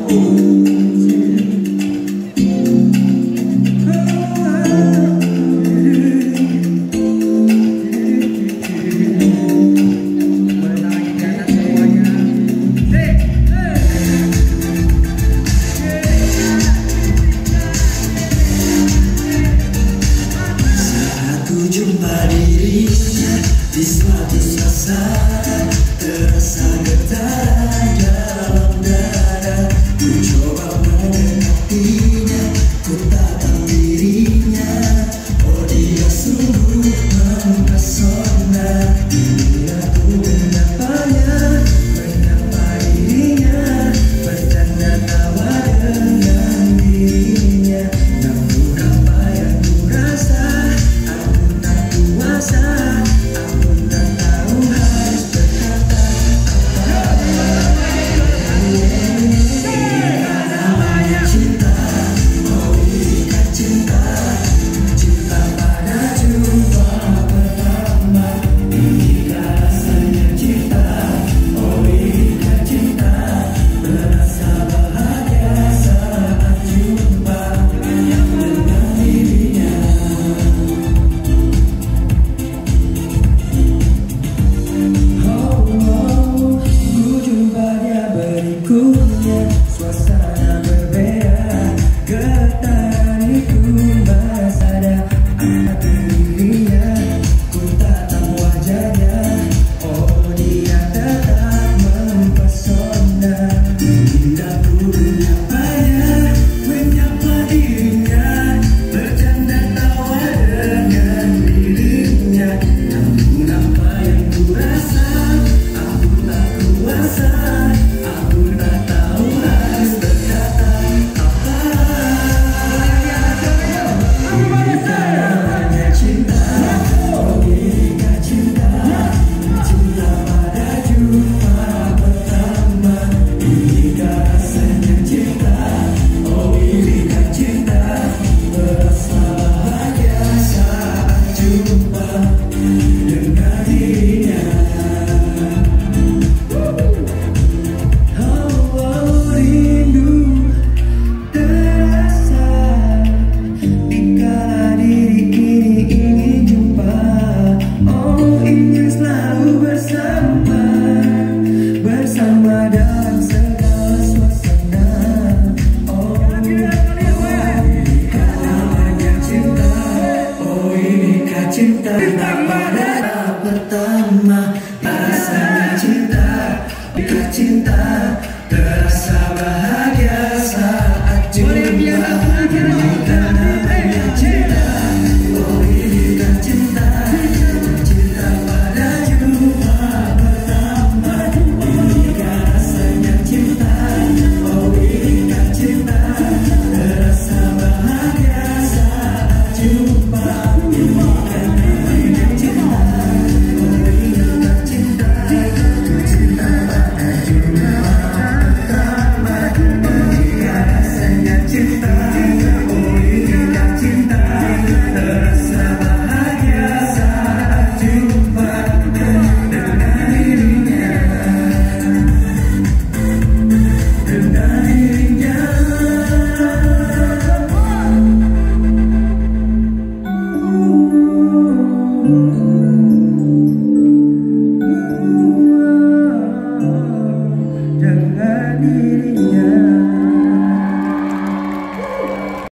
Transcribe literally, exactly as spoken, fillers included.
Jumpa dirinya di suatu suasana, terasa getaran dalam dada. Ku coba mendekatinya, ku tatap dirinya. Oh, dia sungguh mempesona. Kini aku menyapanya, menyapa dirinya, bercanda tawa dengan dirinya. Namun apa yang ku rasa, aku tak tahu harus berkata apa. Namanya cinta, oh ikat cinta, cinta pada jumpa pertama. Inikah rasanya cinta, oh ikat cinta, merasa bahagia saat jumpa dengan dirinya. Suasana berbeda, getaran itu masih ada. Aku dirinya, ku tatap wajahnya. Oh, dia tetap mempesona. Bila ku menyapanya, menyapa dirinya, bercanda tawa dengan dirinya. Namun apa yang ku rasa, aku tak kuasa. Aku tak tahu harus berkata apa. Inikah namanya cinta, oh inikah cinta, cinta pada jumpa pertama. Inikah rasanya cinta, oh inikah cinta, merasa bahagia saat jumpa dengan dirinya. Bersama dalam segala suasana. Oh, inikah namanya cinta, oh inikah cinta, cinta pada pertama. Rasanya cinta, inikah cinta, terasa bahagia saat jumpa. Inikah namanya cinta, oh inikah cinta, cinta pada jumpa pertama. Inikah rasanya cinta, oh inikah cinta, terasa bahagia saat jumpa. Inikah namanya cinta, oh inikah cinta, cinta pada jumpa pertama. Inikah rasanya cinta, oh inikah cinta, terasa bahagia saat jumpa dengan dirinya. Dengan dirinya. Dengan dirinya.